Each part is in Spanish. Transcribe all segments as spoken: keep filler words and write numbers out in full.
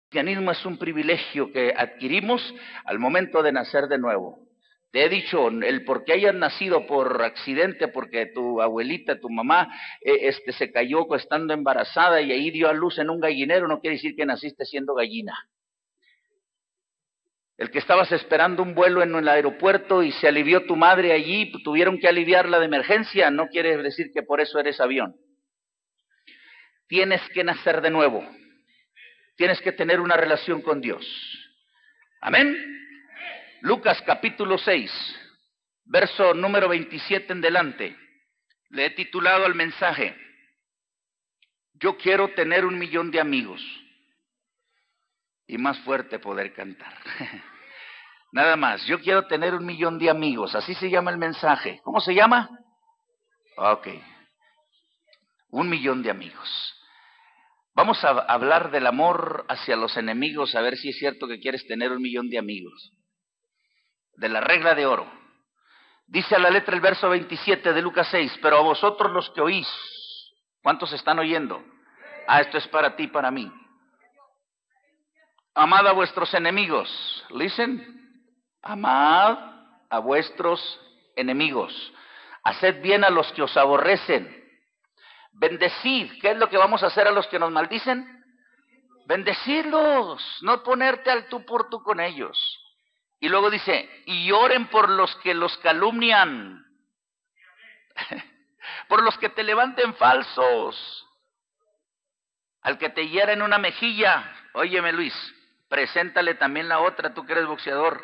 cristianismo es un privilegio que adquirimos al momento de nacer de nuevo. Te he dicho, el por qué hayas nacido por accidente, porque tu abuelita, tu mamá, eh, este, se cayó estando embarazada y ahí dio a luz en un gallinero, no quiere decir que naciste siendo gallina. El que estabas esperando un vuelo en el aeropuerto y se alivió tu madre allí, tuvieron que aliviarla de emergencia, no quiere decir que por eso eres avión. Tienes que nacer de nuevo. Tienes que tener una relación con Dios. Amén. Lucas capítulo seis, verso número veintisiete en delante. Le he titulado al mensaje: Yo quiero tener un millón de amigos y más fuerte poder cantar. Nada más, yo quiero tener un millón de amigos, así se llama el mensaje. ¿Cómo se llama? Ok, un millón de amigos. Vamos a hablar del amor hacia los enemigos, a ver si es cierto que quieres tener un millón de amigos. De la regla de oro. Dice a la letra el verso veintisiete de Lucas seis, pero a vosotros los que oís, ¿cuántos están oyendo? Ah, esto es para ti, para mí. Amad a vuestros enemigos. Listen. Amad a vuestros enemigos. Haced bien a los que os aborrecen. Bendecid. ¿Qué es lo que vamos a hacer a los que nos maldicen? Bendecirlos. No ponerte al tú por tú con ellos. Y luego dice, y oren por los que los calumnian. Por los que te levanten falsos. Al que te hiera en una mejilla, óyeme Luis, preséntale también la otra, tú que eres boxeador.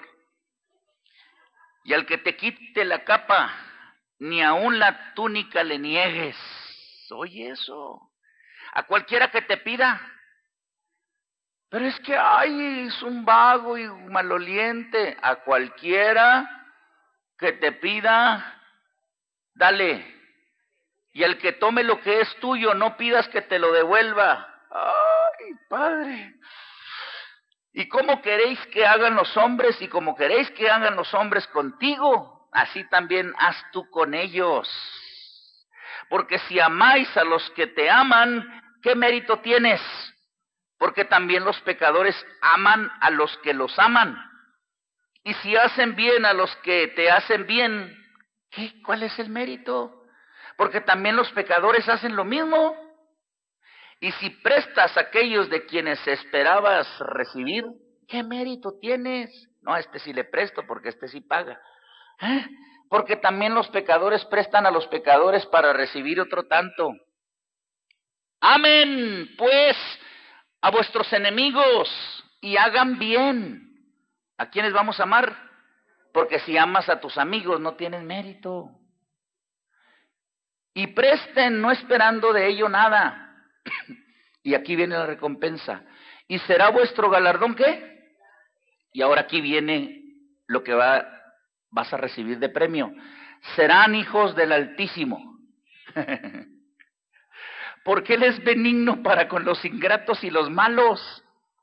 Y al que te quite la capa, ni aun la túnica le niegues. Oye eso. A cualquiera que te pida. Pero es que, ay, es un vago y maloliente. A cualquiera que te pida, dale. Y al que tome lo que es tuyo, no pidas que te lo devuelva. Ay, Padre. ¿Y cómo queréis que hagan los hombres? Y como queréis que hagan los hombres contigo, así también haz tú con ellos. Porque si amáis a los que te aman, ¿qué mérito tienes? Porque también los pecadores aman a los que los aman. Y si hacen bien a los que te hacen bien, ¿qué? ¿Cuál es el mérito? Porque también los pecadores hacen lo mismo. Y si prestas a aquellos de quienes esperabas recibir, ¿qué mérito tienes? No, a este sí le presto porque este sí paga. ¿Eh? Porque también los pecadores prestan a los pecadores para recibir otro tanto. Amen, pues, a vuestros enemigos y hagan bien. ¿A quiénes vamos a amar? Porque si amas a tus amigos no tienes mérito. Y presten no esperando de ello nada. Y aquí viene la recompensa. ¿Y será vuestro galardón qué? Y ahora aquí viene lo que va, vas a recibir de premio. Serán hijos del Altísimo. Porque Él es benigno para con los ingratos y los malos.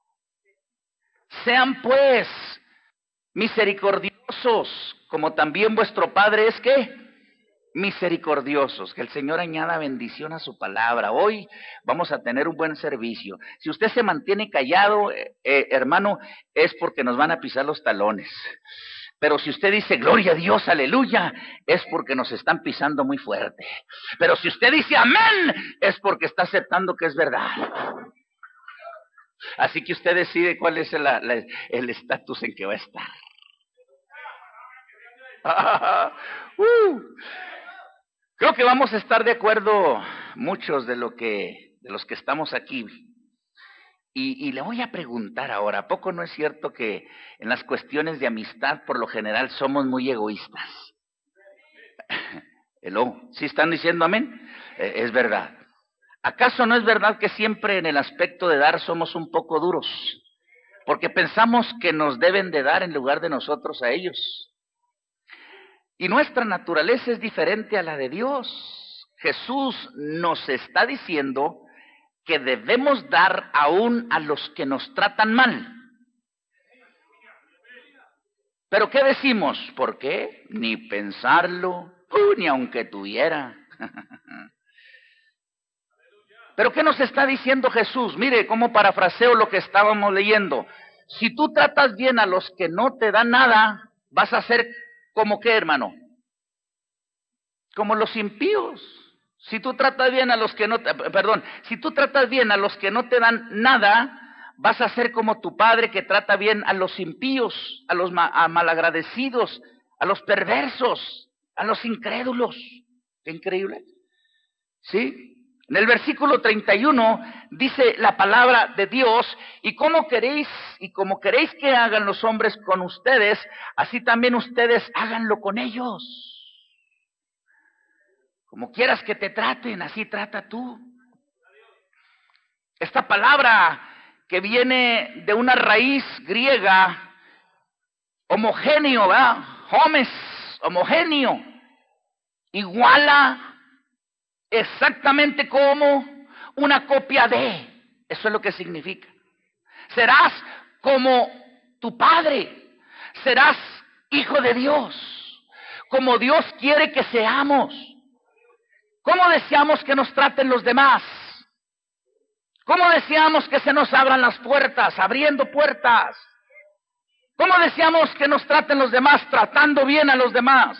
Sean pues misericordiosos, como también vuestro Padre es ¿qué? Misericordiosos. Que el Señor añada bendición a su palabra. Hoy vamos a tener un buen servicio. Si usted se mantiene callado, eh, eh, hermano, es porque nos van a pisar los talones. Pero si usted dice gloria a Dios, aleluya, es porque nos están pisando muy fuerte. Pero si usted dice amén, es porque está aceptando que es verdad. Así que usted decide cuál es el estatus en que va a estar. uh. Creo que vamos a estar de acuerdo muchos de lo que de los que estamos aquí. Y, y le voy a preguntar ahora, ¿a poco no es cierto que en las cuestiones de amistad por lo general somos muy egoístas? Hello, ¿sí están diciendo amén? Eh, es verdad. ¿Acaso no es verdad que siempre en el aspecto de dar somos un poco duros? Porque pensamos que nos deben de dar en lugar de nosotros a ellos. Y nuestra naturaleza es diferente a la de Dios. Jesús nos está diciendo que debemos dar aún a los que nos tratan mal. ¿Pero qué decimos? ¿Por qué? Ni pensarlo, uh, ni aunque tuviera. Pero ¿qué nos está diciendo Jesús? Mire cómo parafraseo lo que estábamos leyendo. Si tú tratas bien a los que no te dan nada, vas a ser como qué, hermano, como los impíos. Si tú tratas bien a los que no te, perdón, si tú tratas bien a los que no te dan nada, vas a ser como tu padre que trata bien a los impíos, a los ma, a malagradecidos, a los perversos, a los incrédulos. Qué increíble. ¿Sí? En el versículo treinta y uno dice la palabra de Dios, y como queréis, y como queréis que hagan los hombres con ustedes, así también ustedes háganlo con ellos. Como quieras que te traten, así trata tú. Esta palabra que viene de una raíz griega, homogéneo, ¿verdad? Homes, homogéneo, iguala exactamente como una copia de. Eso es lo que significa. Serás como tu Padre, serás hijo de Dios, como Dios quiere que seamos. ¿Cómo deseamos que nos traten los demás? ¿Cómo deseamos que se nos abran las puertas, abriendo puertas? ¿Cómo deseamos que nos traten los demás, tratando bien a los demás?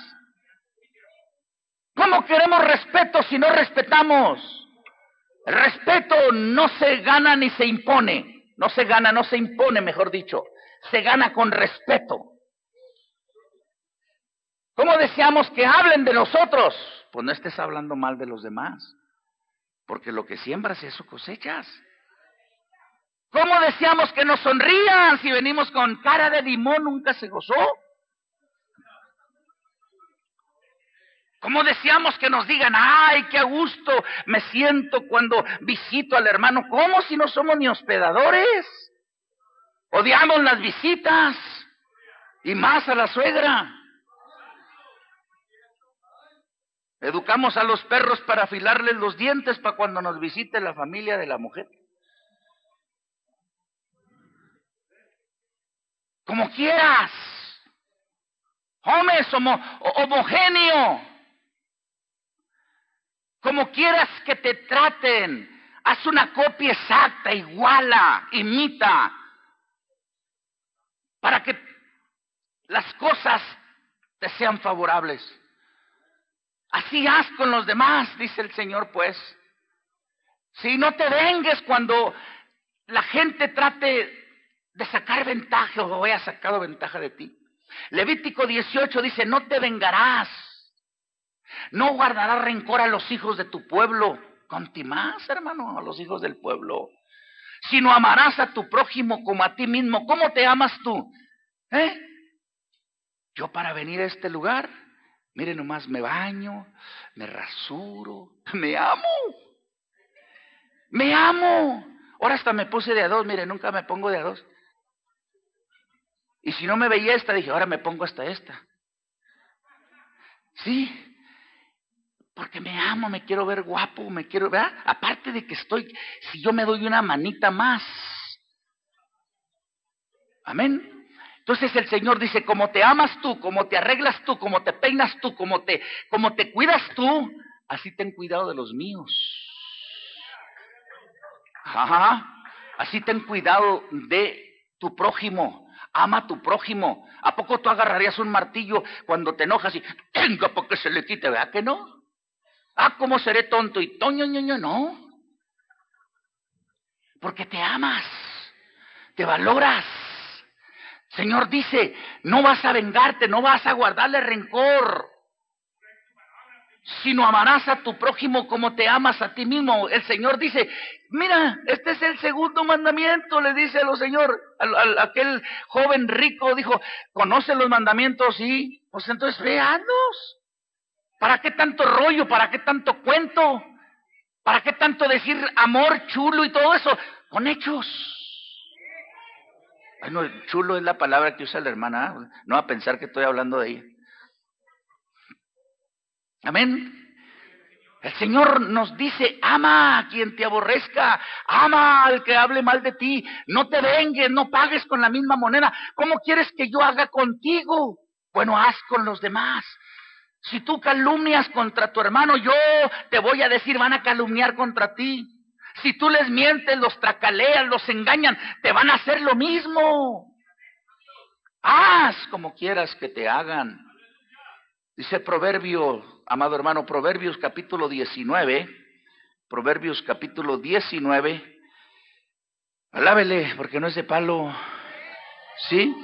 ¿Cómo queremos respeto si no respetamos? El respeto no se gana ni se impone. No se gana, no se impone, mejor dicho. Se gana con respeto. ¿Cómo deseamos que hablen de nosotros? Pues no estés hablando mal de los demás, porque lo que siembras eso cosechas. ¿Cómo deseamos que nos sonrían si venimos con cara de limón, nunca se gozó? ¿Cómo deseamos que nos digan, ay, qué a gusto me siento cuando visito al hermano? ¿Cómo si no somos ni hospedadores? Odiamos las visitas y más a la suegra. Educamos a los perros para afilarles los dientes para cuando nos visite la familia de la mujer. Como quieras. Homes, homo, homogéneo. Como quieras que te traten. Haz una copia exacta, iguala, imita. Para que las cosas te sean favorables. Así haz con los demás, dice el Señor, pues. Si no te vengues cuando la gente trate de sacar ventaja o haya sacado ventaja de ti. Levítico dieciocho dice, no te vengarás. No guardarás rencor a los hijos de tu pueblo. Conti más, hermano, a los hijos del pueblo. Sino amarás a tu prójimo como a ti mismo. ¿Cómo te amas tú? ¿Eh? Yo para venir a este lugar, mire nomás, me baño, me rasuro, me amo. Me amo. Ahora hasta me puse de a dos, mire, nunca me pongo de a dos. Y si no me veía esta, dije, ahora me pongo hasta esta. Sí. Porque me amo, me quiero ver guapo, me quiero, ¿verdad? Aparte de que estoy, si yo me doy una manita más. Amén. Entonces el Señor dice, como te amas tú, como te arreglas tú, como te peinas tú, como te, como te cuidas tú, así ten cuidado de los míos. Ajá. Así ten cuidado de tu prójimo. Ama a tu prójimo. ¿A poco tú agarrarías un martillo cuando te enojas y tenga porque se le quite? ¿Verdad que no? Ah, ¿cómo seré tonto? Y toño, ñoño, no. Porque te amas, te valoras. Señor dice, no vas a vengarte, no vas a guardarle rencor, sino amarás a tu prójimo como te amas a ti mismo. El Señor dice, mira, este es el segundo mandamiento, le dice al Señor, al, al, aquel joven rico, dijo, ¿conoce los mandamientos? Sí, pues entonces véanlos. ¿Para qué tanto rollo? ¿Para qué tanto cuento? ¿Para qué tanto decir amor chulo y todo eso? Con hechos. Bueno, chulo es la palabra que usa la hermana, no va a pensar que estoy hablando de ella. Amén. El Señor nos dice, ama a quien te aborrezca, ama al que hable mal de ti, no te vengues, no pagues con la misma moneda. ¿Cómo quieres que yo haga contigo? Bueno, haz con los demás. Si tú calumnias contra tu hermano, yo te voy a decir, van a calumniar contra ti. Si tú les mientes, los tracaleas, los engañan, te van a hacer lo mismo. Haz como quieras que te hagan. Dice el proverbio, amado hermano, Proverbios capítulo diecinueve, Proverbios capítulo diecinueve, alábele porque no es de palo, ¿sí?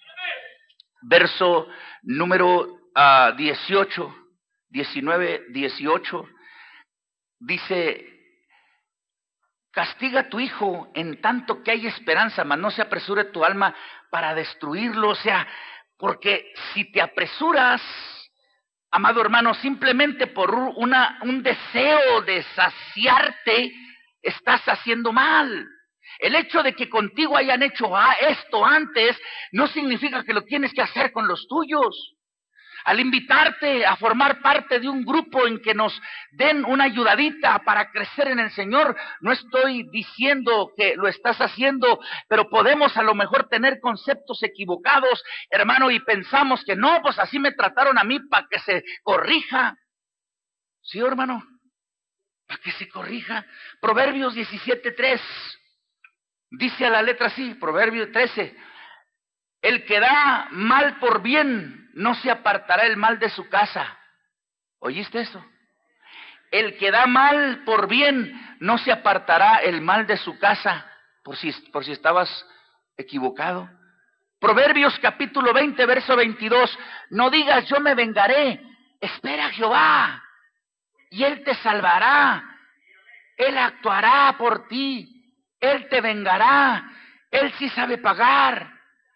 Verso número uh, dieciocho, diecinueve, dieciocho, dice: castiga a tu hijo en tanto que hay esperanza, mas no se apresure tu alma para destruirlo. O sea, porque si te apresuras, amado hermano, simplemente por una, un deseo de saciarte, estás haciendo mal. El hecho de que contigo hayan hecho esto antes, no significa que lo tienes que hacer con los tuyos. Al invitarte a formar parte de un grupo en que nos den una ayudadita para crecer en el Señor, no estoy diciendo que lo estás haciendo, pero podemos a lo mejor tener conceptos equivocados, hermano, y pensamos que no, pues así me trataron a mí para que se corrija. ¿Sí, hermano? Para que se corrija. Proverbios diecisiete, tres, dice a la letra así, Proverbios trece, el que da mal por bien, no se apartará el mal de su casa. ¿Oíste eso? El que da mal por bien, no se apartará el mal de su casa, por si, por si estabas equivocado. Proverbios capítulo veinte, verso veintidós, no digas yo me vengaré, espera a Jehová, y Él te salvará, Él actuará por ti, Él te vengará, Él sí sabe pagar.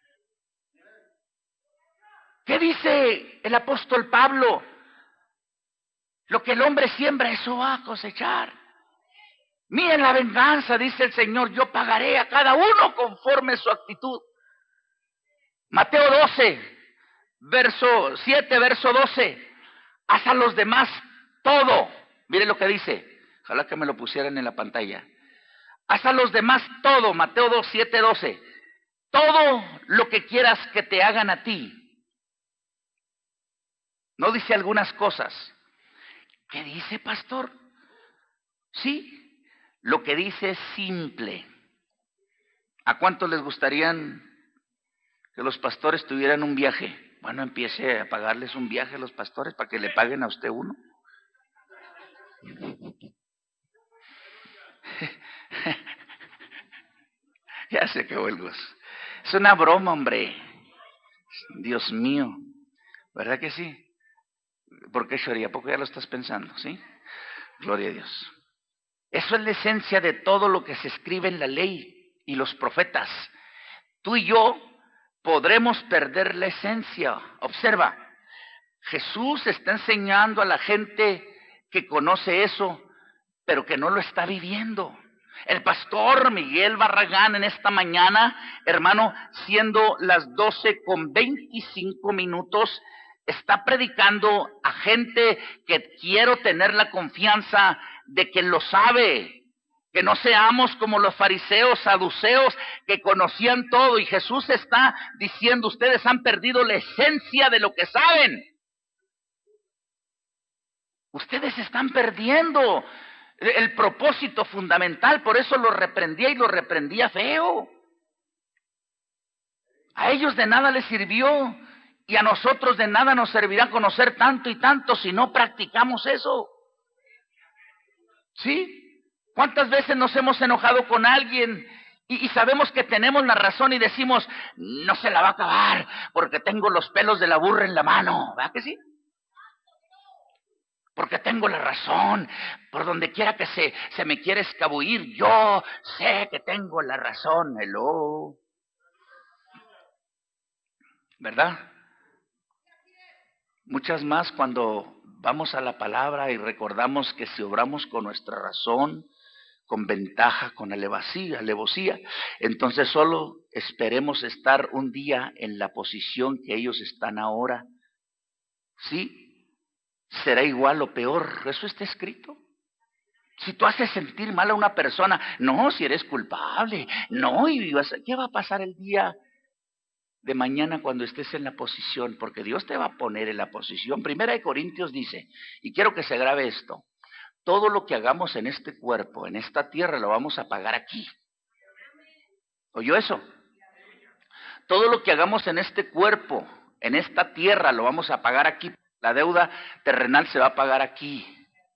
¿Qué dice el apóstol Pablo? Lo que el hombre siembra, eso va a cosechar. Miren la venganza, dice el Señor, yo pagaré a cada uno conforme su actitud. Mateo doce, verso siete, verso doce, haz a los demás todo. Miren lo que dice, ojalá que me lo pusieran en la pantalla. Haz a los demás todo, Mateo dos, siete, doce, todo lo que quieras que te hagan a ti. No dice algunas cosas. ¿Qué dice, pastor? Sí, lo que dice es simple. ¿A cuántos les gustarían que los pastores tuvieran un viaje? Bueno, empiece a pagarles un viaje a los pastores para que le paguen a usted uno. Ya se acabó el gozo. Es una broma, hombre. Dios mío. ¿Verdad que sí? ¿Por qué lloría? Porque ya lo estás pensando, ¿sí? Gloria a Dios. Eso es la esencia de todo lo que se escribe en la ley y los profetas. Tú y yo podremos perder la esencia. Observa, Jesús está enseñando a la gente que conoce eso, pero que no lo está viviendo. El pastor Miguel Barragán en esta mañana, hermano, siendo las doce con veinticinco minutos, está predicando a gente que quiero tener la confianza de que lo sabe, que no seamos como los fariseos, saduceos, que conocían todo, y Jesús está diciendo, ustedes han perdido la esencia de lo que saben. Ustedes están perdiendo el propósito fundamental, por eso lo reprendía y lo reprendía feo. A ellos de nada les sirvió. Y a nosotros de nada nos servirá conocer tanto y tanto si no practicamos eso. ¿Sí? ¿Cuántas veces nos hemos enojado con alguien y, y sabemos que tenemos la razón y decimos, no se la va a acabar porque tengo los pelos de la burra en la mano? ¿Verdad que sí? Porque tengo la razón. Por donde quiera que se, se me quiera escabullir, yo sé que tengo la razón. Hello. ¿Verdad? Muchas más cuando vamos a la palabra y recordamos que si obramos con nuestra razón, con ventaja, con alevosía, alevosía, entonces solo esperemos estar un día en la posición que ellos están ahora. ¿Sí? Será igual o peor. Eso está escrito. Si tú haces sentir mal a una persona, no, si eres culpable, no, y vas, ¿qué va a pasar el día de mañana cuando estés en la posición? Porque Dios te va a poner en la posición. Primera de Corintios dice, y quiero que se grabe esto, todo lo que hagamos en este cuerpo, en esta tierra, lo vamos a pagar aquí. ¿Oyó eso? Todo lo que hagamos en este cuerpo, en esta tierra, lo vamos a pagar aquí. La deuda terrenal se va a pagar aquí.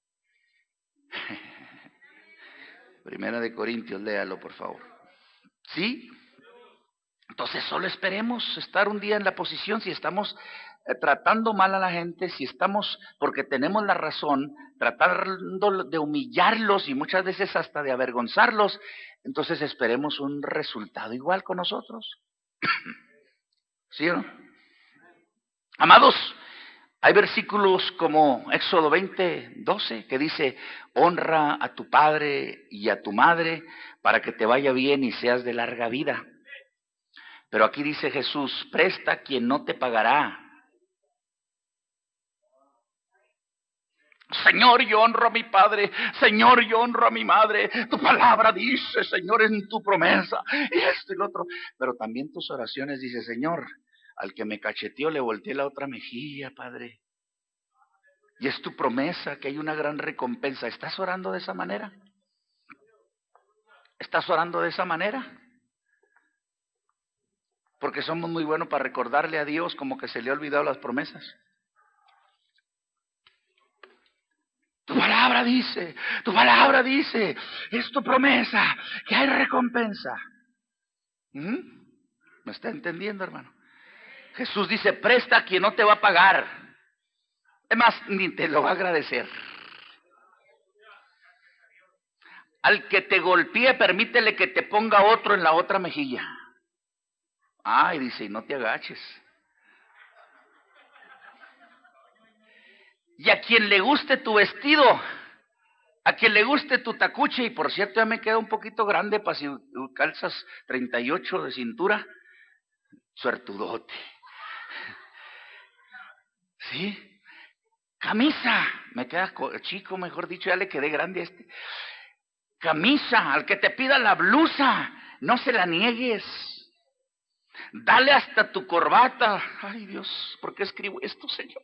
Primera de Corintios, léalo por favor. ¿Sí? Entonces solo esperemos estar un día en la posición, si estamos eh, tratando mal a la gente, si estamos, porque tenemos la razón, tratando de humillarlos y muchas veces hasta de avergonzarlos, entonces esperemos un resultado igual con nosotros. ¿Sí o no? Amados, hay versículos como Éxodo veinte, doce, que dice, honra a tu padre y a tu madre para que te vaya bien y seas de larga vida. Pero aquí dice Jesús, presta a quien no te pagará. Señor, yo honro a mi padre, Señor, yo honro a mi madre, tu palabra dice, Señor, en tu promesa, y esto y lo otro. Pero también tus oraciones dice, Señor, al que me cacheteó le volteé la otra mejilla, Padre. Y es tu promesa que hay una gran recompensa. ¿Estás orando de esa manera? ¿Estás orando de esa manera? Porque somos muy buenos para recordarle a Dios como que se le ha olvidado las promesas. Tu palabra dice, tu palabra dice, es tu promesa, que hay recompensa. ¿Mm? ¿Me está entendiendo, hermano? Jesús dice, presta a quien no te va a pagar. Es más, ni te lo va a agradecer. Al que te golpee, permítele que te ponga otro en la otra mejilla. Ay, dice, y no te agaches. Y a quien le guste tu vestido, a quien le guste tu tacuche, y por cierto ya me queda un poquito grande para si calzas treinta y ocho de cintura, suertudote. ¿Sí? Camisa, me queda chico, mejor dicho, ya le quedé grande a este. Camisa, al que te pida la blusa, no se la niegues. Dale hasta tu corbata. Ay Dios, ¿por qué escribo esto, Señor?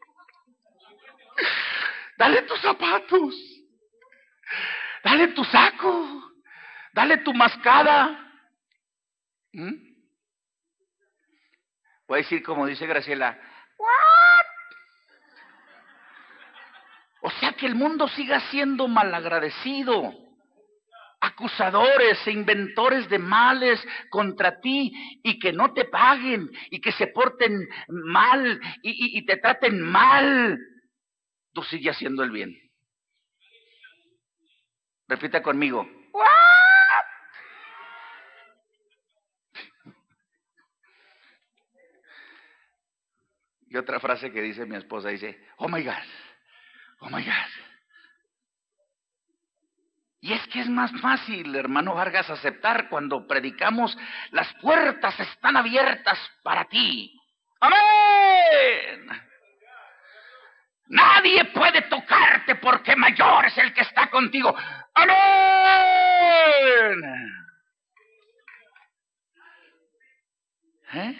Dale tus zapatos. Dale tu saco. Dale tu mascada. ¿Mm? Voy a decir como dice Graciela. ¿What? O sea que el mundo siga siendo malagradecido, acusadores e inventores de males contra ti, y que no te paguen, y que se porten mal, y, y, y te traten mal. Tú sigue haciendo el bien. Repita conmigo. ¿What? Y otra frase que dice mi esposa, dice, oh my God, oh my God. Y es que es más fácil, hermano Vargas, aceptar cuando predicamos, las puertas están abiertas para ti. ¡Amén! Nadie puede tocarte porque mayor es el que está contigo. ¡Amén! ¿Eh?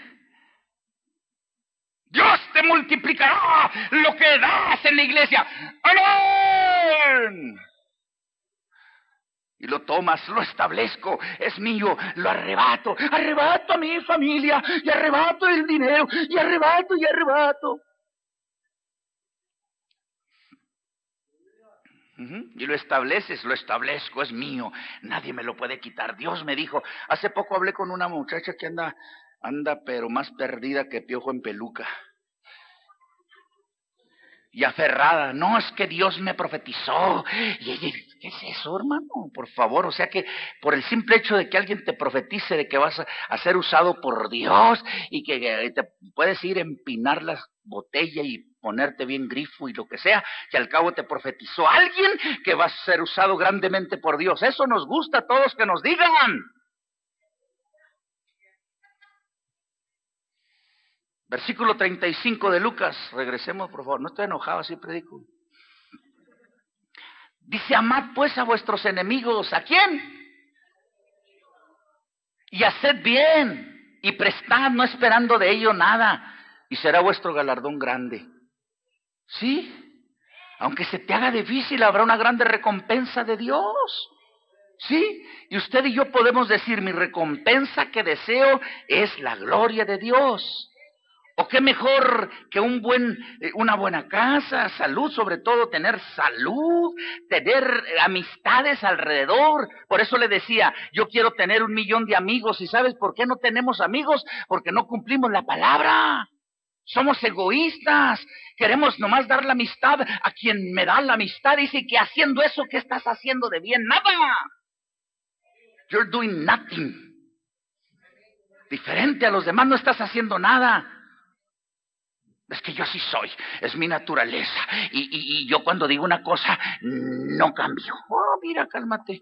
Dios te multiplicará lo que das en la iglesia. ¡Amén! Y lo tomas, lo establezco, es mío, lo arrebato, arrebato a mi familia, y arrebato el dinero, y arrebato, y arrebato. Uh-huh. Y lo estableces, lo establezco, es mío, nadie me lo puede quitar. Dios me dijo, hace poco hablé con una muchacha que anda, anda pero más perdida que piojo en peluca. Y aferrada, no, es que Dios me profetizó. Y ella, ¿qué es eso, hermano? Por favor, o sea que por el simple hecho de que alguien te profetice de que vas a, a ser usado por Dios y que, que te puedes ir a empinar la botella y ponerte bien grifo y lo que sea, que al cabo te profetizó alguien que vas a ser usado grandemente por Dios. Eso nos gusta a todos que nos digan. Versículo treinta y cinco de Lucas, regresemos por favor, no estoy enojado, así predico. Dice, amad pues a vuestros enemigos, ¿a quién? Y haced bien, y prestad, no esperando de ello nada, y será vuestro galardón grande. ¿Sí? Aunque se te haga difícil, habrá una grande recompensa de Dios. ¿Sí? Y usted y yo podemos decir, mi recompensa que deseo es la gloria de Dios. ¿O qué mejor que un buen, una buena casa, salud, sobre todo tener salud, tener amistades alrededor? Por eso le decía, yo quiero tener un millón de amigos. ¿Y sabes por qué no tenemos amigos? Porque no cumplimos la palabra. Somos egoístas. Queremos nomás dar la amistad a quien me da la amistad. Dice que haciendo eso, ¿qué estás haciendo de bien? Nada. You're doing nothing. Diferente a los demás, no estás haciendo nada. Es que yo así soy, es mi naturaleza. Y, y, y yo cuando digo una cosa, no cambio. Oh, mira, cálmate.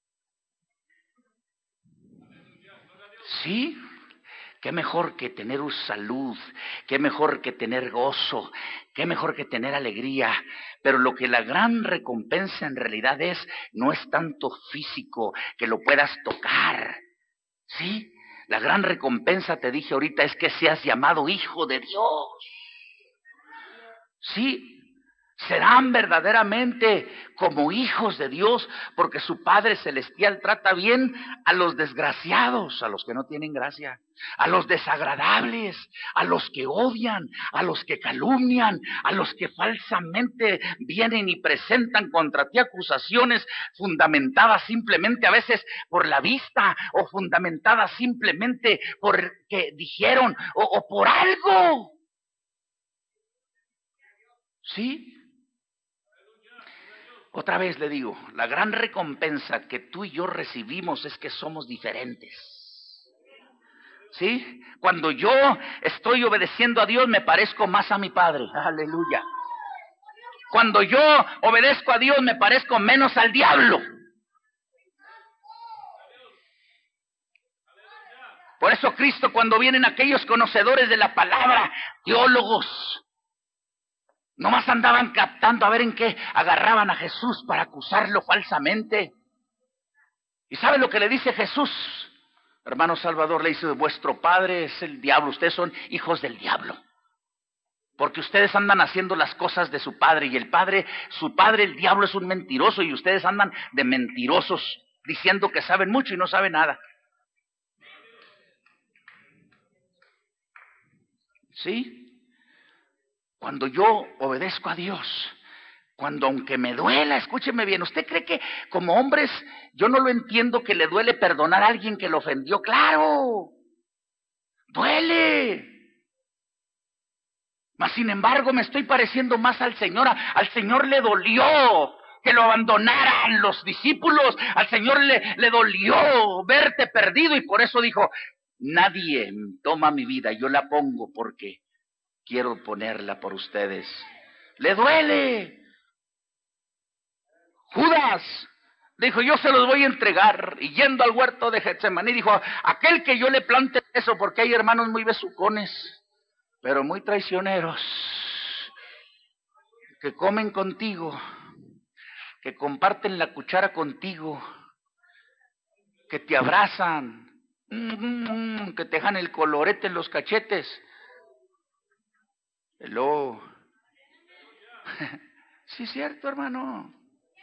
¿Sí? Qué mejor que tener salud, qué mejor que tener gozo, qué mejor que tener alegría. Pero lo que la gran recompensa en realidad es, no es tanto físico, que lo puedas tocar. ¿Sí? La gran recompensa, te dije ahorita, es que seas llamado hijo de Dios. Sí, serán verdaderamente como hijos de Dios, porque su Padre Celestial trata bien a los desgraciados, a los que no tienen gracia, a los desagradables, a los que odian, a los que calumnian, a los que falsamente vienen y presentan contra ti acusaciones fundamentadas simplemente a veces por la vista, o fundamentadas simplemente porque dijeron, o, o por algo. ¿Sí? Otra vez le digo, la gran recompensa que tú y yo recibimos es que somos diferentes. ¿Sí? Cuando yo estoy obedeciendo a Dios, me parezco más a mi Padre. Aleluya. Cuando yo obedezco a Dios, me parezco menos al diablo. Por eso Cristo, cuando vienen aquellos conocedores de la palabra, teólogos, nomás andaban captando a ver en qué agarraban a Jesús para acusarlo falsamente. ¿Y sabe lo que le dice Jesús? Hermano Salvador, le dice, vuestro padre es el diablo, ustedes son hijos del diablo. Porque ustedes andan haciendo las cosas de su padre, y el padre, su padre, el diablo, es un mentiroso, y ustedes andan de mentirosos, diciendo que saben mucho y no saben nada. ¿Sí? Cuando yo obedezco a Dios, cuando aunque me duela, escúcheme bien, ¿usted cree que como hombres yo no lo entiendo que le duele perdonar a alguien que lo ofendió? ¡Claro! ¡Duele! Mas sin embargo me estoy pareciendo más al Señor. Al Señor le dolió que lo abandonaran los discípulos. Al Señor le, le dolió verte perdido, y por eso dijo, nadie toma mi vida, yo la pongo porque quiero ponerla por ustedes. ¡Le duele! Judas dijo, yo se los voy a entregar. Y yendo al huerto de Getsemaní, dijo, aquel que yo le plante eso, porque hay hermanos muy besucones, pero muy traicioneros, que comen contigo, que comparten la cuchara contigo, que te abrazan, que te dejan el colorete en los cachetes. Hello. Sí, es cierto, hermano.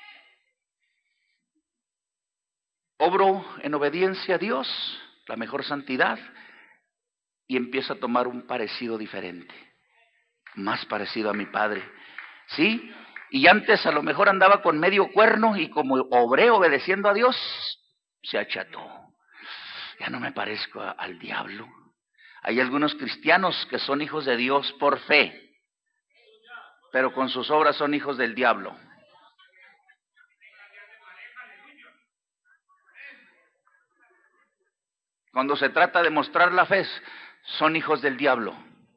Obro en obediencia a Dios, la mejor santidad, y empiezo a tomar un parecido diferente, más parecido a mi Padre. ¿Sí? Y antes a lo mejor andaba con medio cuerno, y como obré obedeciendo a Dios, se acható. Ya no me parezco a, al diablo. Hay algunos cristianos que son hijos de Dios por fe, pero con sus obras son hijos del diablo. Cuando se trata de mostrar la fe, son hijos del diablo.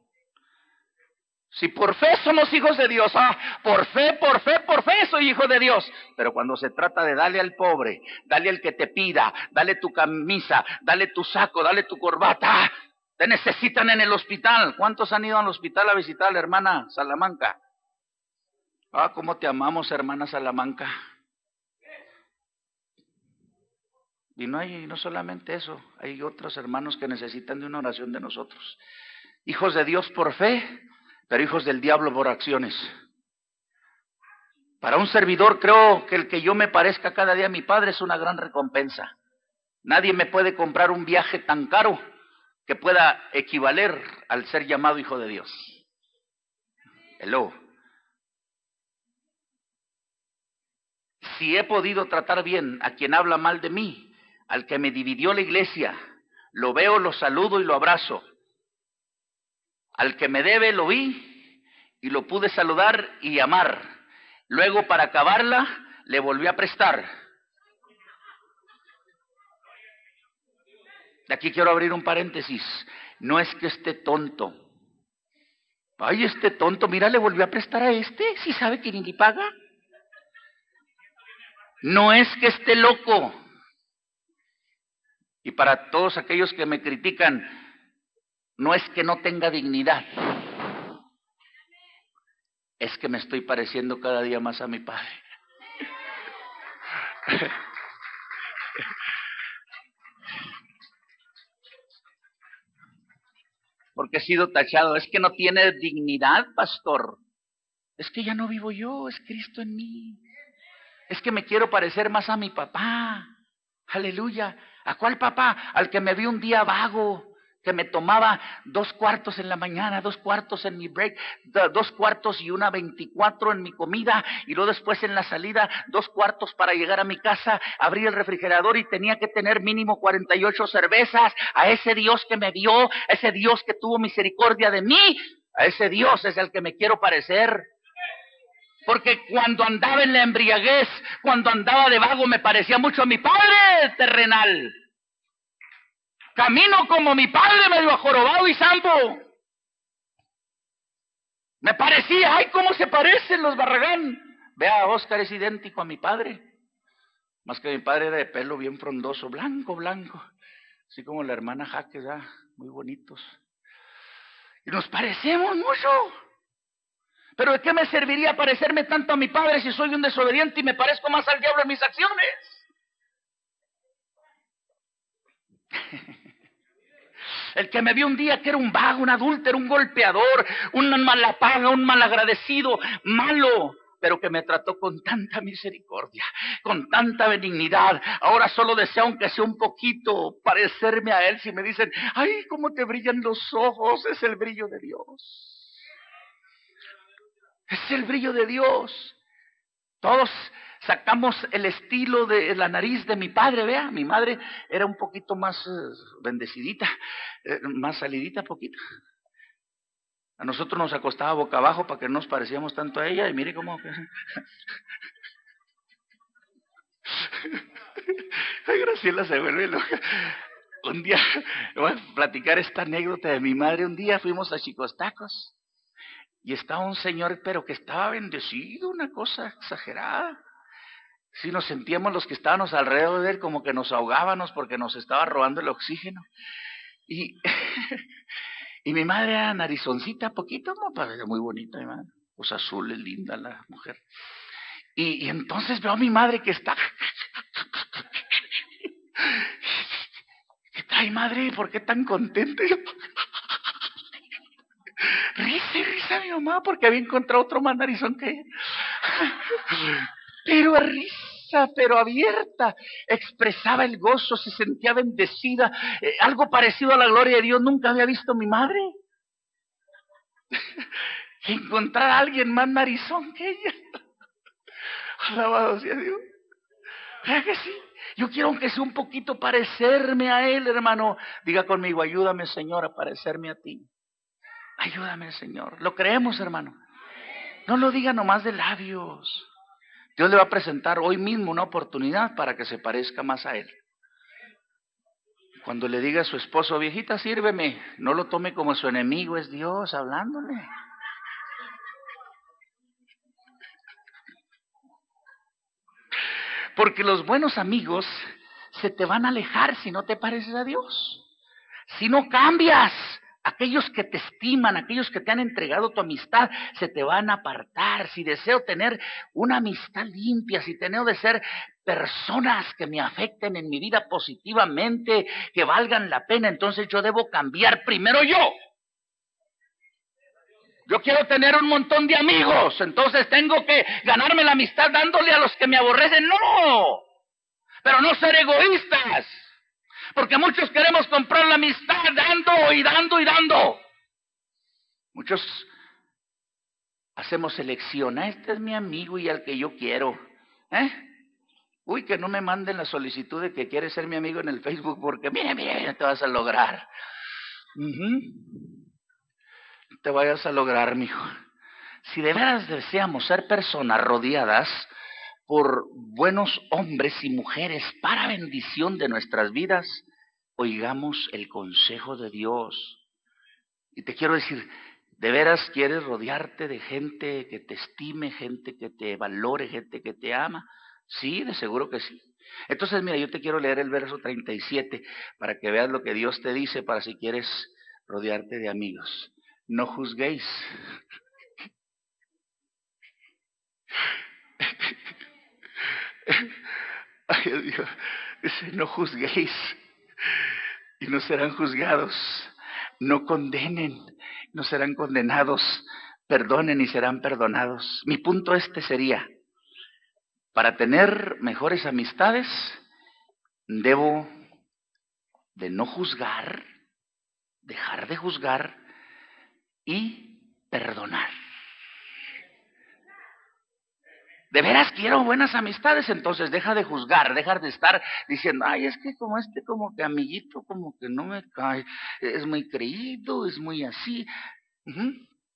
Si por fe somos hijos de Dios, ah, por fe, por fe, por fe soy hijo de Dios. Pero cuando se trata de darle al pobre, dale al que te pida, dale tu camisa, dale tu saco, dale tu corbata, te necesitan en el hospital. ¿Cuántos han ido al hospital a visitar a la hermana Salamanca? Ah, cómo te amamos, hermana Salamanca. Y no hay, no solamente eso, hay otros hermanos que necesitan de una oración de nosotros. Hijos de Dios por fe, pero hijos del diablo por acciones. Para un servidor creo que el que yo me parezca cada día a mi Padre es una gran recompensa. Nadie me puede comprar un viaje tan caro que pueda equivaler al ser llamado hijo de Dios. Hello. Si he podido tratar bien a quien habla mal de mí, al que me dividió la iglesia, lo veo, lo saludo y lo abrazo. Al que me debe lo vi y lo pude saludar y amar. Luego, para acabarla, le volví a prestar. De aquí quiero abrir un paréntesis. No es que esté tonto. Ay, este tonto, mira, le volvió a prestar a este, si sabe que ni paga. No es que esté loco. Y para todos aquellos que me critican, no es que no tenga dignidad. Es que me estoy pareciendo cada día más a mi Padre. Porque he sido tachado. Es que no tiene dignidad, pastor. Es que ya no vivo yo, es Cristo en mí. Es que me quiero parecer más a mi papá. Aleluya. ¿A cuál papá? Al que me vi un día vago, que me tomaba dos cuartos en la mañana, dos cuartos en mi break, dos cuartos y una veinticuatro en mi comida, y luego después en la salida, dos cuartos para llegar a mi casa, abrí el refrigerador y tenía que tener mínimo cuarenta y ocho cervezas. A ese Dios que me vio, a ese Dios que tuvo misericordia de mí, a ese Dios es el que me quiero parecer. Porque cuando andaba en la embriaguez, cuando andaba de vago, me parecía mucho a mi Padre terrenal. Camino como mi padre, medio ajorobado y sambo. Me parecía, ay, cómo se parecen los Barragán. Vea, Oscar es idéntico a mi padre. Más que mi padre era de pelo bien frondoso, blanco, blanco. Así como la hermana Jaque, ¿verdad? Muy bonitos. Y nos parecemos mucho. Pero ¿de qué me serviría parecerme tanto a mi padre si soy un desobediente y me parezco más al diablo en mis acciones? El que me vio un día que era un vago, un adúltero, un golpeador, un malapaga, un malagradecido, malo, pero que me trató con tanta misericordia, con tanta benignidad. Ahora solo deseo, aunque sea un poquito, parecerme a él. Si me dicen, ay, cómo te brillan los ojos, es el brillo de Dios. Es el brillo de Dios. Todos sacamos el estilo de la nariz de mi padre, vea, mi madre era un poquito más uh, bendecidita, eh, más salidita poquito. A nosotros nos acostaba boca abajo para que no nos parecíamos tanto a ella, y mire cómo... Ay, Graciela se vuelve loca. Un día, voy a platicar esta anécdota de mi madre. Un día fuimos a Chicostacos y estaba un señor, pero que estaba bendecido, una cosa exagerada. Sí, nos sentíamos los que estábamos alrededor de él como que nos ahogábamos porque nos estaba robando el oxígeno. Y, y mi madre era narizoncita, poquito, no, parecía muy bonita mi madre. Pues azul, es linda la mujer. Y, y entonces veo a mi madre que está... ¿Qué trae, madre? ¿Por qué tan contenta? Risa y risa mi mamá porque había encontrado otro más narizón que ella. Pero risa, pero abierta, expresaba el gozo, se sentía bendecida, eh, algo parecido a la gloria de Dios nunca había visto mi madre. Encontrar a alguien más narizón que ella. Alabado sea Dios. ¿Verdad que sí? Yo quiero, aunque sea un poquito, parecerme a él, hermano. Diga conmigo, ayúdame, Señor, a parecerme a ti. Ayúdame, Señor. ¿Lo creemos, hermano? No lo diga nomás de labios. Dios le va a presentar hoy mismo una oportunidad para que se parezca más a él. Cuando le diga a su esposo, viejita, sírveme, no lo tome como su enemigo, es Dios hablándole. Porque los buenos amigos se te van a alejar si no te pareces a Dios. Si no cambias, aquellos que te estiman, aquellos que te han entregado tu amistad, se te van a apartar. Si deseo tener una amistad limpia, si tengo de ser personas que me afecten en mi vida positivamente, que valgan la pena, entonces yo debo cambiar primero yo. Yo quiero tener un montón de amigos, entonces tengo que ganarme la amistad dándole a los que me aborrecen. No, pero no ser egoístas, porque muchos queremos comprar la amistad dando y dando y dando. Muchos hacemos selección. Ah, este es mi amigo y al que yo quiero. ¿Eh? Uy, que no me manden la solicitud de que quieres ser mi amigo en el Facebook, porque mire, mire, ya te vas a lograr. Uh-huh. Te vayas a lograr, mijo. Si de veras deseamos ser personas rodeadas por buenos hombres y mujeres para bendición de nuestras vidas, oigamos el consejo de Dios. Y te quiero decir, ¿de veras quieres rodearte de gente que te estime, gente que te valore, gente que te ama? Sí, de seguro que sí. Entonces, mira, yo te quiero leer el verso treinta y siete para que veas lo que Dios te dice para si quieres rodearte de amigos. No juzguéis. Ay, Dios, dice, no juzguéis y no serán juzgados. No condenen, no serán condenados. Perdonen y serán perdonados. Mi punto este sería, para tener mejores amistades, debo de no juzgar, dejar de juzgar y perdonar. ¿De veras quiero buenas amistades? Entonces deja de juzgar, deja de estar diciendo, ay, es que como este, como que amiguito, como que no me cae, es muy creído, es muy así. Uh-huh.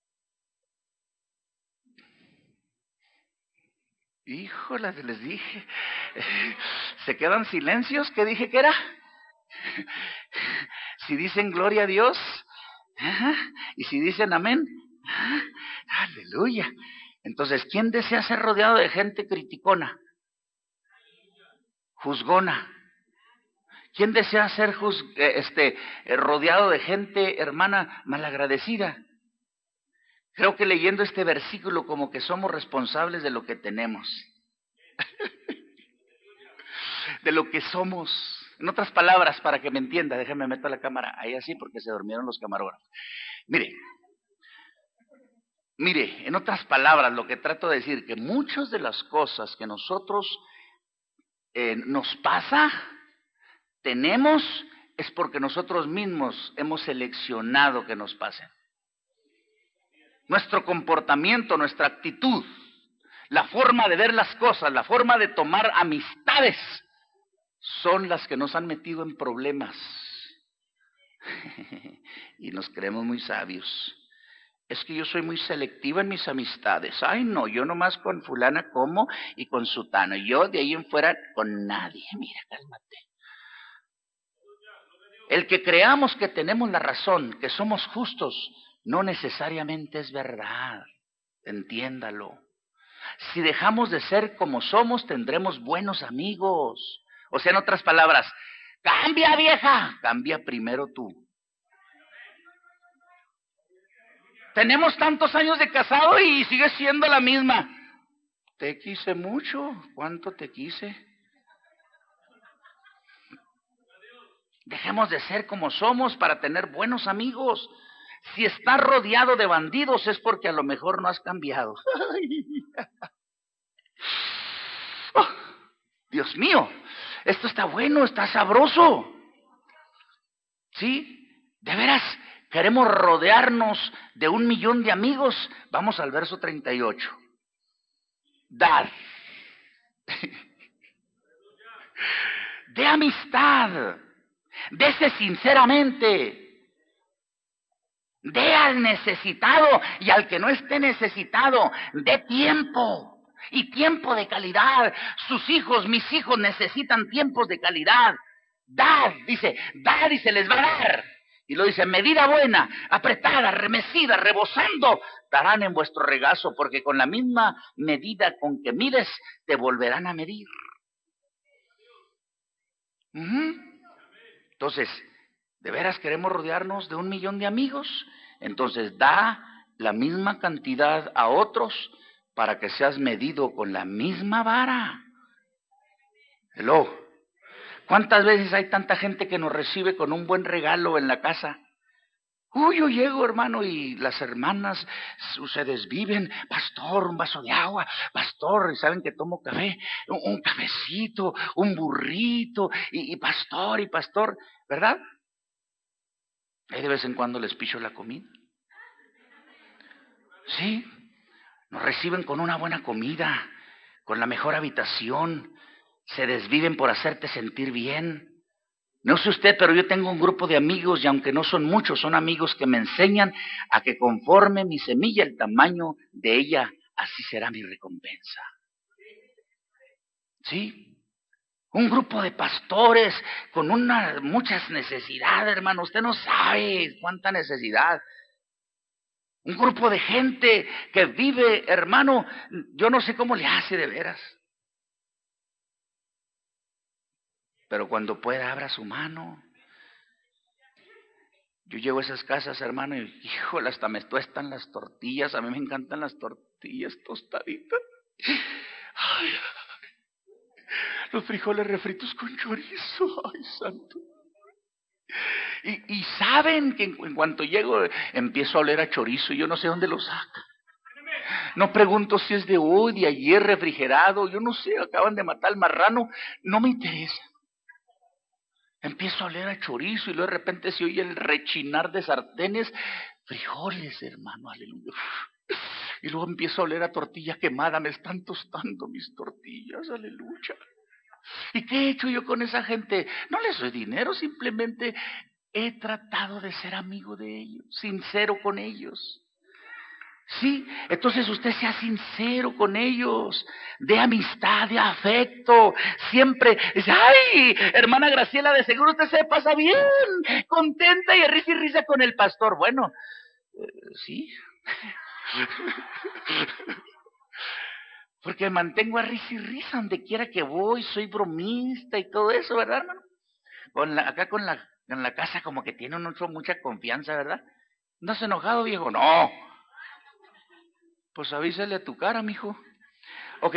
Híjolas, les dije, ¿se quedan silencios? ¿Qué dije que era? Si dicen gloria a Dios, ajá, y si dicen amén, ajá, aleluya. Entonces, ¿quién desea ser rodeado de gente criticona? Juzgona. ¿Quién desea ser juz, este, rodeado de gente, hermana, malagradecida? Creo que leyendo este versículo como que somos responsables de lo que tenemos. De lo que somos. En otras palabras, para que me entienda, déjame meter la cámara ahí así porque se durmieron los camarógrafos. Mire, mire, en otras palabras, lo que trato de decir, que muchas de las cosas que nosotros eh, nos pasa, tenemos, es porque nosotros mismos hemos seleccionado que nos pasen. Nuestro comportamiento, nuestra actitud, la forma de ver las cosas, la forma de tomar amistades, son las que nos han metido en problemas. Y nos creemos muy sabios. Es que yo soy muy selectiva en mis amistades. Ay, no, yo nomás con fulana como y con sutano. Yo de ahí en fuera con nadie. Mira, cálmate. El que creamos que tenemos la razón, que somos justos, no necesariamente es verdad. Entiéndalo. Si dejamos de ser como somos, tendremos buenos amigos. O sea, en otras palabras, cambia, vieja, cambia primero tú. Tenemos tantos años de casado y sigues siendo la misma. Te quise mucho. ¿Cuánto te quise? Dejemos de ser como somos para tener buenos amigos. Si estás rodeado de bandidos es porque a lo mejor no has cambiado. Oh, Dios mío, esto está bueno, está sabroso. ¿Sí? De veras, queremos rodearnos de un millón de amigos. Vamos al verso treinta y ocho. Dad. De amistad. Dese sinceramente. Dé al necesitado y al que no esté necesitado, dé tiempo, y tiempo de calidad. Sus hijos, mis hijos necesitan tiempos de calidad. Dad, dice, dad y se les va a dar. Y lo dice, medida buena, apretada, remecida, rebosando, darán en vuestro regazo, porque con la misma medida con que mides, te volverán a medir. Uh-huh. Entonces, ¿de veras queremos rodearnos de un millón de amigos? Entonces da la misma cantidad a otros para que seas medido con la misma vara. Hello. ¿Cuántas veces hay tanta gente que nos recibe con un buen regalo en la casa? Uy, yo llego, hermano, y las hermanas se desviven. Pastor, un vaso de agua. Pastor, y saben que tomo café. Un, un cafecito, un burrito. Y, y pastor, y pastor, ¿verdad? Y de vez en cuando les picho la comida. Sí, nos reciben con una buena comida, con la mejor habitación. Se desviven por hacerte sentir bien. No sé usted, pero yo tengo un grupo de amigos y aunque no son muchos, son amigos que me enseñan a que conforme mi semilla el tamaño de ella, así será mi recompensa. ¿Sí? Un grupo de pastores con una, muchas necesidades, hermano. Usted no sabe cuánta necesidad. Un grupo de gente que vive, hermano, yo no sé cómo le hace de veras. Pero cuando pueda, abra su mano. Yo llego a esas casas, hermano, y híjole, hasta me tuestan las tortillas. A mí me encantan las tortillas tostaditas. Ay, los frijoles refritos con chorizo. Ay, santo. Y, y saben que en, en cuanto llego, empiezo a oler a chorizo y yo no sé dónde lo saca. No pregunto si es de hoy, de ayer, refrigerado. Yo no sé, acaban de matar al marrano. No me interesa. Empiezo a oler a chorizo y luego de repente se oye el rechinar de sartenes. Frijoles, hermano, aleluya. Y luego empiezo a oler a tortilla quemada. Me están tostando mis tortillas, aleluya. ¿Y qué he hecho yo con esa gente? No les doy dinero, simplemente he tratado de ser amigo de ellos, sincero con ellos. Sí, entonces usted sea sincero con ellos, de amistad, de afecto, siempre dice, ay, hermana Graciela, de seguro usted se pasa bien, contenta y risa y risa con el pastor. Bueno, eh, sí, porque mantengo a risa y risa donde quiera que voy, soy bromista y todo eso, ¿verdad, hermano? Con la, acá con la, en la casa como que tiene uno mucha confianza, ¿verdad? ¿No has enojado, viejo? No. Pues avísale a tu cara, mijo. Ok.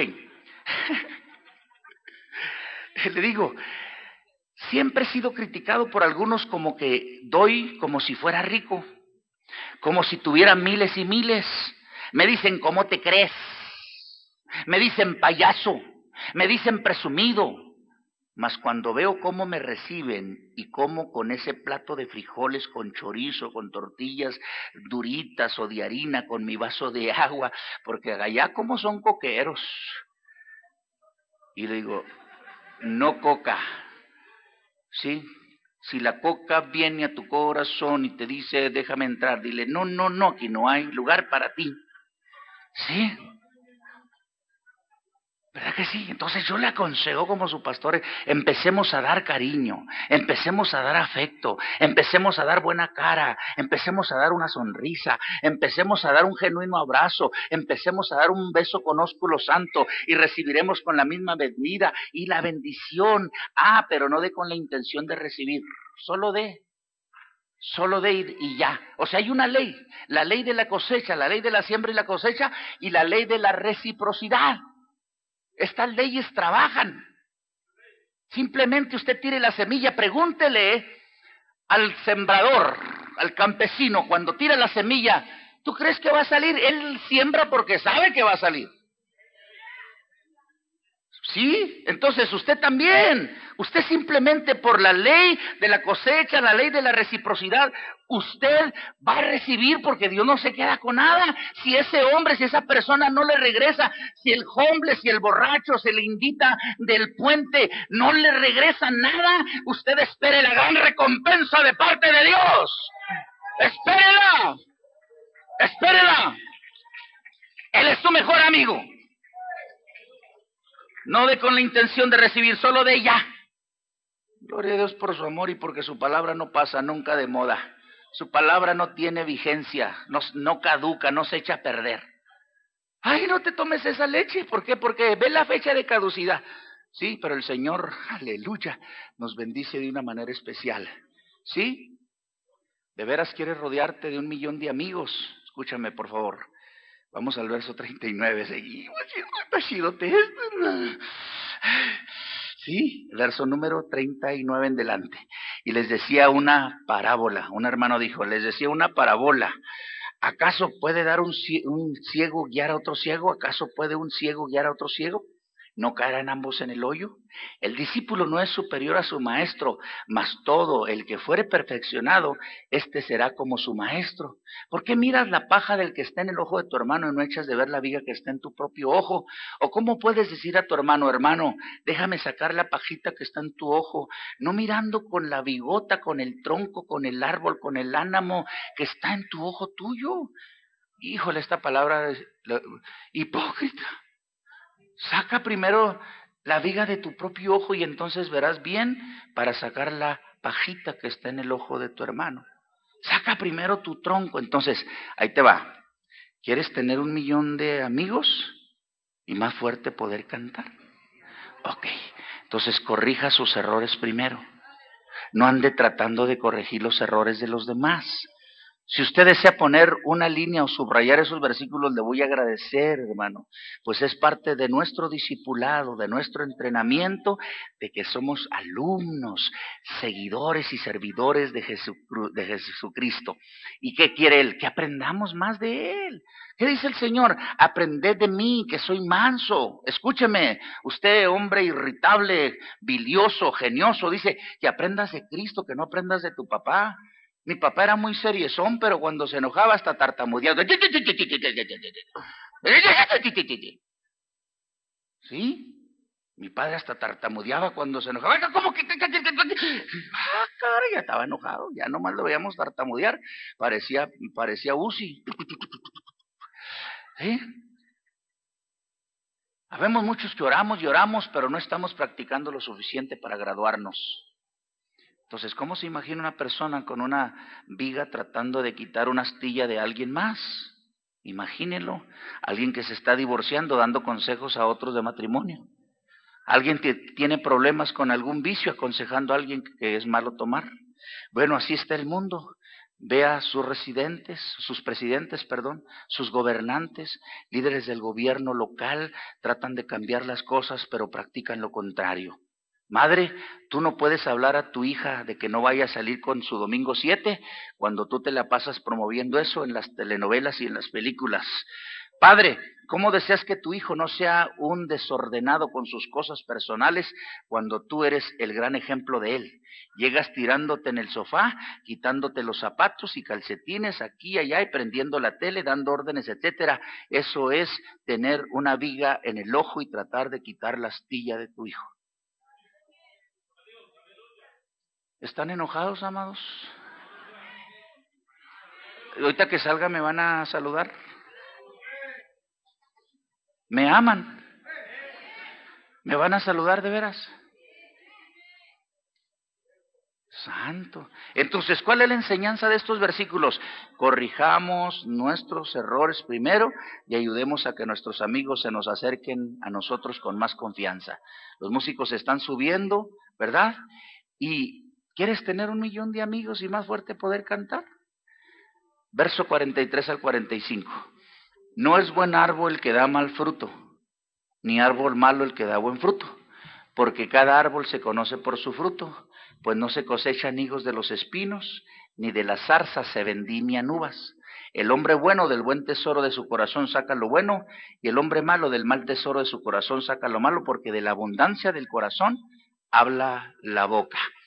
Le digo, siempre he sido criticado por algunos como que doy como si fuera rico, como si tuviera miles y miles. Me dicen, ¿cómo te crees? Me dicen payaso, me dicen presumido. Mas cuando veo cómo me reciben y cómo con ese plato de frijoles con chorizo, con tortillas duritas o de harina, con mi vaso de agua, porque allá como son coqueros. Y le digo, no coca, ¿sí? Si la coca viene a tu corazón y te dice, déjame entrar, dile, no, no, no, aquí no hay lugar para ti. ¿Sí? ¿Verdad que sí? Entonces yo le aconsejo como su pastor, empecemos a dar cariño, empecemos a dar afecto, empecemos a dar buena cara, empecemos a dar una sonrisa, empecemos a dar un genuino abrazo, empecemos a dar un beso con ósculo santo y recibiremos con la misma medida y la bendición. Ah, pero no de con la intención de recibir, solo de... Solo de ir y ya. O sea, hay una ley, la ley de la cosecha, la ley de la siembra y la cosecha y la ley de la reciprocidad. Estas leyes trabajan. Simplemente usted tire la semilla, pregúntele al sembrador, al campesino, cuando tira la semilla, ¿tú crees que va a salir? Él siembra porque sabe que va a salir. Sí, entonces usted también, usted simplemente por la ley de la cosecha, la ley de la reciprocidad, usted va a recibir porque Dios no se queda con nada. Si ese hombre, si esa persona no le regresa, si el hombre, si el borracho se le invita del puente, no le regresa nada, usted espere la gran recompensa de parte de Dios. Espérela, espérela. Él es tu mejor amigo. No de con la intención de recibir, solo de ella. Gloria a Dios por su amor y porque su palabra no pasa nunca de moda. Su palabra no tiene vigencia, no, no caduca, no se echa a perder. Ay, no te tomes esa leche. ¿Por qué? Porque ve la fecha de caducidad. Sí, pero el Señor, aleluya, nos bendice de una manera especial. ¿Sí? ¿De veras quieres rodearte de un millón de amigos? Escúchame, por favor. Vamos al verso treinta y nueve, seguimos, sí, verso número treinta y nueve en delante. y les decía una parábola. Un hermano dijo, les decía una parábola. ¿Acaso puede dar un, un ciego guiar a otro ciego? ¿Acaso puede un ciego guiar a otro ciego? ¿No caerán ambos en el hoyo? El discípulo no es superior a su maestro, mas todo el que fuere perfeccionado, éste será como su maestro. ¿Por qué miras la paja del que está en el ojo de tu hermano y no echas de ver la viga que está en tu propio ojo? ¿O cómo puedes decir a tu hermano, hermano, déjame sacar la pajita que está en tu ojo, no mirando con la bigota, con el tronco, con el árbol, con el ánamo que está en tu ojo tuyo? Híjole, esta palabra es hipócrita. Saca primero la viga de tu propio ojo y entonces verás bien para sacar la pajita que está en el ojo de tu hermano. Saca primero tu tronco. Entonces, ahí te va. ¿Quieres tener un millón de amigos y más fuerte poder cantar? Ok, entonces corrija sus errores primero. No ande tratando de corregir los errores de los demás. Si usted desea poner una línea o subrayar esos versículos, le voy a agradecer, hermano, pues es parte de nuestro discipulado, de nuestro entrenamiento, de que somos alumnos, seguidores y servidores de, Jesucru- de Jesucristo. ¿Y qué quiere Él? Que aprendamos más de Él. ¿Qué dice el Señor? Aprended de mí, que soy manso. Escúcheme, usted, hombre irritable, bilioso, genioso, dice que aprendas de Cristo, que no aprendas de tu papá. Mi papá era muy seriezón, pero cuando se enojaba hasta tartamudeaba. ¿Sí? Mi padre hasta tartamudeaba cuando se enojaba. ¿Cómo que? Ah, cara, ya estaba enojado. Ya nomás lo veíamos tartamudear. Parecía, parecía Uzi. ¿Sí? Habemos muchos que oramos y oramos, pero no estamos practicando lo suficiente para graduarnos. Entonces, ¿cómo se imagina una persona con una viga tratando de quitar una astilla de alguien más? Imagínenlo, alguien que se está divorciando dando consejos a otros de matrimonio. Alguien que tiene problemas con algún vicio aconsejando a alguien que es malo tomar. Bueno, así está el mundo. Vea sus residentes, sus presidentes, perdón, sus gobernantes, líderes del gobierno local, tratan de cambiar las cosas, pero practican lo contrario. Madre, tú no puedes hablar a tu hija de que no vaya a salir con su domingo siete cuando tú te la pasas promoviendo eso en las telenovelas y en las películas. Padre, ¿cómo deseas que tu hijo no sea un desordenado con sus cosas personales cuando tú eres el gran ejemplo de él? Llegas tirándote en el sofá, quitándote los zapatos y calcetines aquí y allá y prendiendo la tele, dando órdenes, etcétera. Eso es tener una viga en el ojo y tratar de quitar la astilla de tu hijo. ¿Están enojados, amados? Ahorita que salga me van a saludar. ¿Me aman? ¿Me van a saludar de veras? Santo. Entonces, ¿cuál es la enseñanza de estos versículos? Corrijamos nuestros errores primero y ayudemos a que nuestros amigos se nos acerquen a nosotros con más confianza. Los músicos están subiendo, ¿verdad? Y ¿quieres tener un millón de amigos y más fuerte poder cantar? Verso cuarenta y tres al cuarenta y cinco. No es buen árbol el que da mal fruto, ni árbol malo el que da buen fruto, porque cada árbol se conoce por su fruto, pues no se cosechan higos de los espinos, ni de las zarzas se vendimian uvas. El hombre bueno del buen tesoro de su corazón saca lo bueno, y el hombre malo del mal tesoro de su corazón saca lo malo, porque de la abundancia del corazón habla la boca.